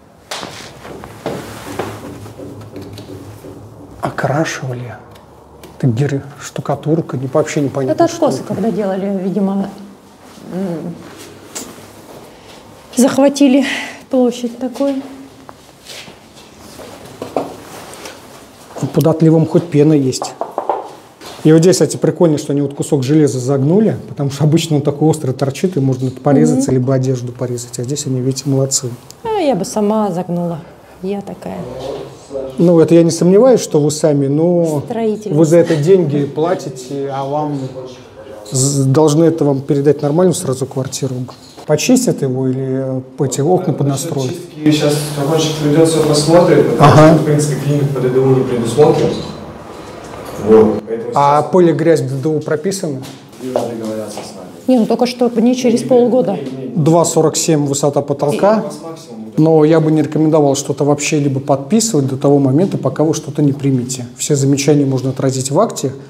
Speaker 1: окрашивали. Это штукатурка, вообще непонятно.
Speaker 2: Это откосы, когда делали, видимо, захватили площадь такую.
Speaker 1: Под отливом хоть пена есть. И вот здесь, кстати, прикольно, что они вот кусок железа загнули, потому что обычно он такой острый торчит, и можно порезаться, либо одежду порезать. А здесь они, видите, молодцы.
Speaker 2: А я бы сама загнула. Я такая.
Speaker 1: Ну, это я не сомневаюсь, что вы сами, но
Speaker 2: Строительница.
Speaker 1: вы за это деньги платите, а вам должны это вам передать нормальную сразу квартиру. Почистят его или эти окна поднастроят?
Speaker 3: И сейчас закончик придет, все посмотрит, потому что, в принципе, климат по ДДУ не предусмотрен. Вот.
Speaker 1: А пыль и грязь в ДДУ прописаны?
Speaker 3: И уже договорятся с нами.
Speaker 2: Не, ну только что не через полгода.
Speaker 1: 2,47 высота потолка. Но я бы не рекомендовал что-то вообще либо подписывать до того момента, пока вы что-то не примете. Все замечания можно отразить в акте.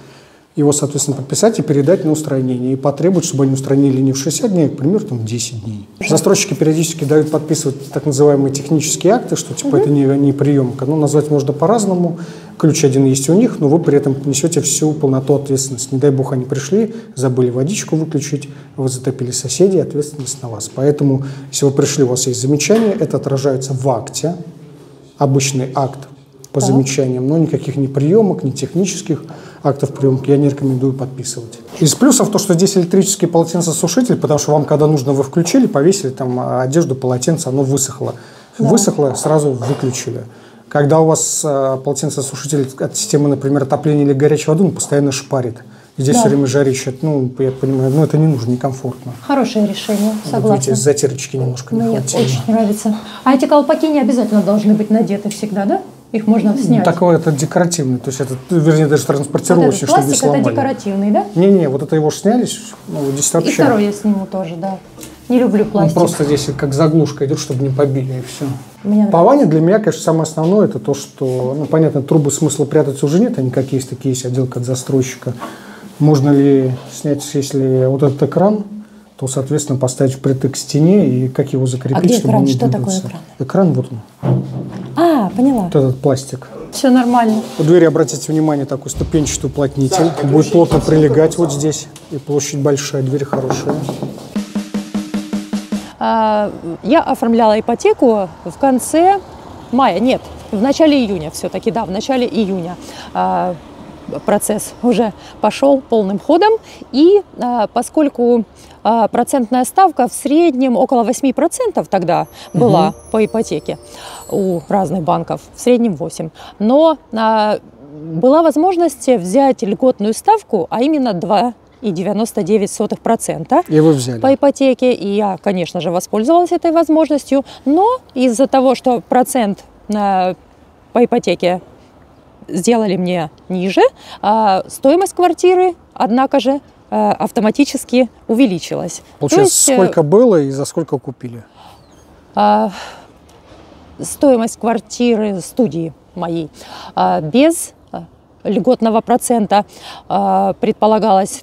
Speaker 1: его, соответственно, подписать и передать на устранение. И потребовать, чтобы они устранили не в 60 дней, а, к примеру, там, 10 дней. Застройщики периодически дают подписывать так называемые технические акты, что типа это не приемка. Ну, назвать можно по-разному. Ключ один есть у них, но вы при этом несете всю полноту ответственности. Не дай бог они пришли, забыли водичку выключить, вы затопили соседей, ответственность на вас. Поэтому, если вы пришли, у вас есть замечание, это отражается в акте, обычный акт по замечаниям, но никаких ни приемок, ни технических актов приемки я не рекомендую подписывать. Из плюсов то, что здесь электрический полотенцесушитель, потому что вам, когда нужно, вы включили, повесили там одежду, полотенце, оно высохло. Высохло, сразу выключили. Когда у вас полотенцесушитель от системы, например, отопления или горячей воды, он постоянно шпарит. Здесь все время жарищет. Ну, я понимаю, это не нужно, некомфортно.
Speaker 2: Хорошее решение, согласна.
Speaker 1: Вот видите, затирочки немножко не хватило.
Speaker 2: Мне очень нравится. А эти колпаки не обязательно должны быть надеты всегда, да? Их можно снять.
Speaker 1: Такой это декоративный, то есть это, вернее, даже транспортировочный,
Speaker 2: вот
Speaker 1: чтобы не сломали.
Speaker 2: Это декоративный, да?
Speaker 1: Не-не, вот это его сняли, ну, здесь вообще...
Speaker 2: И второй я сниму тоже, да. Не люблю пластик.
Speaker 1: Он просто здесь как заглушка идет, чтобы не побили, и все.
Speaker 2: Мне
Speaker 1: По ванне для меня, конечно, самое основное, это то, что, ну, понятно, трубы смысла прятать уже нет, они как есть, такие есть, отделка от застройщика. Можно ли снять, если вот этот экран, то, соответственно, поставить впритык к стене и как его закрепить,
Speaker 2: а где
Speaker 1: чтобы
Speaker 2: экран?
Speaker 1: он не
Speaker 2: Что
Speaker 1: двигался.
Speaker 2: такое экран?
Speaker 1: Экран вот он.
Speaker 2: Поняла.
Speaker 1: Вот этот пластик.
Speaker 2: Все нормально.
Speaker 1: У двери, обратите внимание, такой ступенчатый уплотнитель. Будет плотно прилегать вот здесь. И площадь большая, дверь хорошая.
Speaker 2: Я оформляла ипотеку в конце мая. Нет, в начале июня все-таки, да, в начале июня. Процесс уже пошел полным ходом. И поскольку процентная ставка в среднем около 8% тогда была по ипотеке у разных банков, в среднем 8%. Но была возможность взять льготную ставку, а именно 2,99%.
Speaker 1: И вы взяли.
Speaker 2: По ипотеке. И я, конечно же, воспользовалась этой возможностью. Но из-за того, что процент по ипотеке сделали мне ниже, стоимость квартиры, однако же, автоматически увеличилась.
Speaker 1: Получается, сколько было и за сколько купили?
Speaker 2: Стоимость квартиры студии моей без льготного процента предполагалось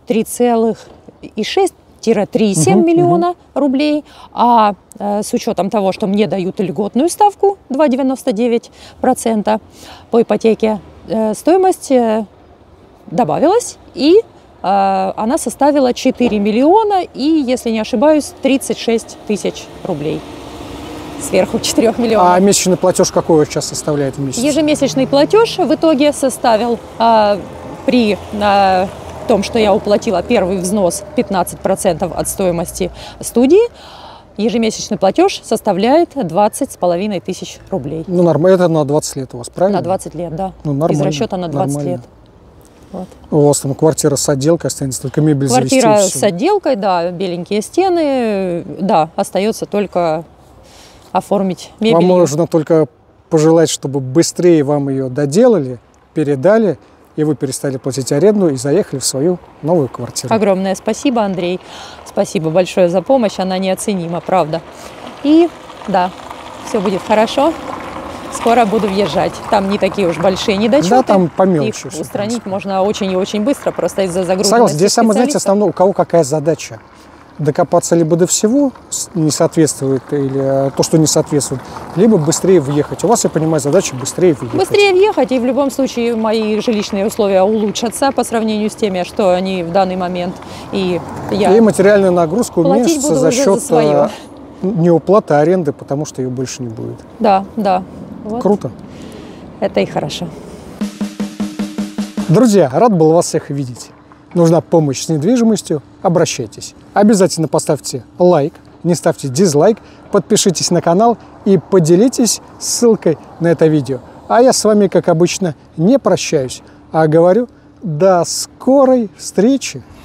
Speaker 2: 3,6-3,7 миллиона рублей, а с учетом того, что мне дают льготную ставку 2,99% по ипотеке, стоимость добавилась, и она составила 4 миллиона и, если не ошибаюсь, 36 тысяч рублей. Сверху 4 миллионов.
Speaker 1: А месячный платеж какой сейчас составляет в месяц?
Speaker 2: Ежемесячный платеж в итоге составил при том, что я уплатила первый взнос 15% от стоимости студии, ежемесячный платеж составляет 20,5 тысяч рублей.
Speaker 1: Ну, нормально. Это на 20 лет у вас, правильно?
Speaker 2: На 20 лет, да.
Speaker 1: Ну, нормально.
Speaker 2: Из расчета на 20
Speaker 1: нормально.
Speaker 2: лет. Вот.
Speaker 1: У вас там квартира с отделкой, останется только мебель завести.
Speaker 2: Квартира с отделкой, да, беленькие стены, да, остается только оформить мебель.
Speaker 1: Вам можно только пожелать, чтобы быстрее вам ее доделали, передали, и вы перестали платить аренду и заехали в свою новую квартиру.
Speaker 2: Огромное спасибо, Андрей. Спасибо большое за помощь, она неоценима, правда. И да, все будет хорошо. Скоро буду въезжать. Там не такие уж большие недочеты.
Speaker 1: Да, там по мелочи.
Speaker 2: Их устранить можно очень и очень быстро, просто из-за загруженности.
Speaker 1: Согласен. Здесь самое, знаете,
Speaker 2: специалистов.
Speaker 1: основное, у кого какая задача. Докопаться либо до всего не соответствует, или то, что не соответствует, либо быстрее въехать. У вас, я понимаю, задача быстрее въехать.
Speaker 2: Быстрее въехать, и в любом случае мои жилищные условия улучшатся по сравнению с теми, что они в данный момент. И
Speaker 1: материальная нагрузка уменьшится за счет
Speaker 2: свое.
Speaker 1: неуплаты аренды, потому что ее больше не будет.
Speaker 2: Да, да. Вот.
Speaker 1: Круто.
Speaker 2: Это и хорошо.
Speaker 1: Друзья, рад был вас всех видеть. Нужна помощь с недвижимостью, обращайтесь. Обязательно поставьте лайк, не ставьте дизлайк, подпишитесь на канал и поделитесь ссылкой на это видео. А я с вами, как обычно, не прощаюсь, а говорю до скорой встречи.